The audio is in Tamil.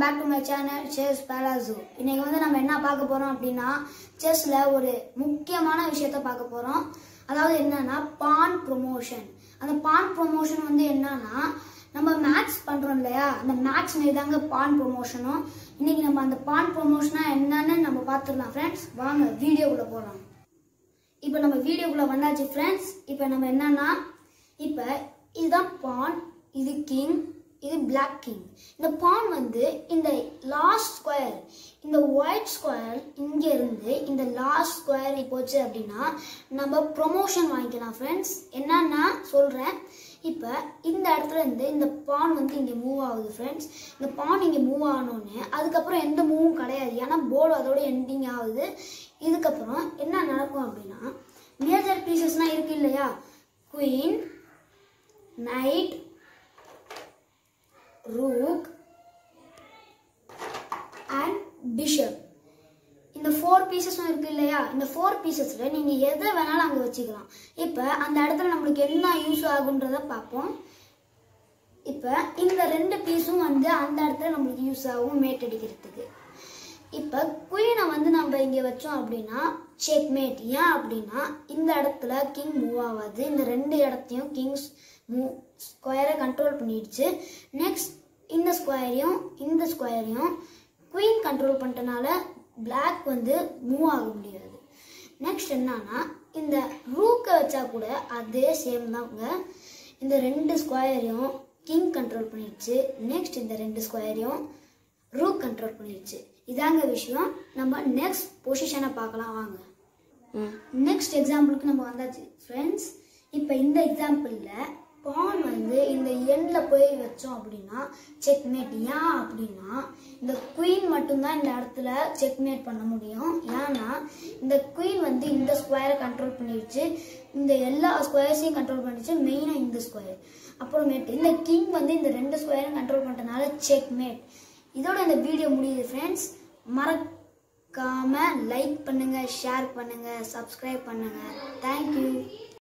back to my channel Chess Palazzo. இன்னைக்கு வந்து நம்ம என்ன பார்க்க போறோம் அப்படினா செஸ்ல ஒரு முக்கியமான விஷயத்தை பார்க்க போறோம். அதாவது என்னன்னா pawn promotion. அந்த pawn promotion வந்து என்னன்னா நம்ம மேட்ச் பண்றோம் இல்லையா, அந்த மேட்ச் மீதாங்க pawn promotionம். இன்னைக்கு நம்ம அந்த pawn promotionனா என்னன்னு நம்ம பார்த்துடலாம் फ्रेंड्स. வாங்க வீடியோக்குள்ள போலாம். இப்போ நம்ம வீடியோக்குள்ள வந்தாச்சு फ्रेंड्स. இப்போ நம்ம என்னன்னா இப்போ இதுதான் pawn, இது king, இது black king. இந்த pawn வந்து இந்த லாஸ்ட் ஸ்கொயர், இந்த ஒயிட் ஸ்கொயர் இங்க இருந்து இந்த லாஸ்ட் ஸ்கொயர் போச்சு அப்படின்னா நம்ம ப்ரொமோஷன் வாங்கிக்கலாம் फ्रेंड्स. என்னன்னா சொல்றேன், இப்போ இந்த இடத்துல இருந்து இந்த pawn வந்து இங்க மூவ் ஆகுது फ्रेंड्स. இந்த pawn இங்க மூவ் ஆனோடனே அதுக்கப்புறம் எந்த மூவும் கிடையாது, ஏன்னா போர்டு அதோட எண்டிங் ஆகுது. இதுக்கப்புறம் என்ன நடக்கும் அப்படின்னா மேஜர் பீசஸ்லாம் இருக்கு இல்லையா, queen, knight, rook and bishop. இந்த 4 பீசஸும் இருக்கு இல்லையா, இந்த 4 பீசஸ்ல நீங்க எதை வேணாலும் அங்க வச்சுக்கலாம். இப்போ அந்த இடத்துல நம்மளுக்கு என்ன யூஸ் ஆகுன்றத பார்ப்போம். இப்போ இந்த 2 பீஸும் வந்து அந்த இடத்துல நம்மளுக்கு யூஸ் ஆகும் மேட் அடிக்கிறதுக்கு. இப்போ குயினை வந்து நம்ம இங்க வச்சோம் அப்படின்னா செக் மேட். ஏன் அப்படின்னா இந்த இடத்துல கிங் மூவ் ஆகாது, இந்த 2 இடத்தையும் கிங்ஸ் ஸ்கொயரை கண்ட்ரோல் பண்ணிடுச்சு. நெக்ஸ்ட் இந்த ஸ்கொயரையும் இந்த ஸ்கொயரையும் குயின் கண்ட்ரோல் பண்ணிட்டனால பிளாக் வந்து மூவ் ஆக முடியாது. நெக்ஸ்ட் என்னன்னா இந்த ரூக்கை வச்சா கூட அதே சேம் தாங்க, இந்த 2 ஸ்கொயரையும் கிங் கண்ட்ரோல் பண்ணிடுச்சு. நெக்ஸ்ட் இந்த 2 ஸ்கொயரையும் ரூக் கண்ட்ரோல் பண்ணிடுச்சு. இதாங்க விஷயம். நம்ம நெக்ஸ்ட் பொசிஷனை பார்க்கலாம் வாங்க. நெக்ஸ்ட் எக்ஸாம்பிளுக்கு நம்ம வந்தாச்சு ஃப்ரெண்ட்ஸ். இப்போ இந்த எக்ஸாம்பிள்ல பான் வந்து இந்த எண்ட்ல போய் வச்சோம் அப்படின்னா செக்மேட். ஏன் அப்படின்னா இந்த குயின் மட்டும்தான் இந்த இடத்துல செக்மேட் பண்ண முடியும். ஏன்னா இந்த குயின் வந்து இந்த ஸ்கொயரை கண்ட்ரோல் பண்ணிடுச்சு, இந்த எல்லா ஸ்கொயர்ஸையும் கண்ட்ரோல் பண்ணிடுச்சு, மெயினாக இந்த ஸ்கொயர். அப்புறமேட்டு இந்த கிங் வந்து இந்த 2 ஸ்கொயரும் கண்ட்ரோல் பண்ணிட்டனால செக்மேட். இதோட இந்த வீடியோ முடியுது ஃப்ரெண்ட்ஸ். மறக்காம லைக் பண்ணுங்க, ஷேர் பண்ணுங்க, சப்ஸ்கிரைப் பண்ணுங்க. தேங்க்யூ.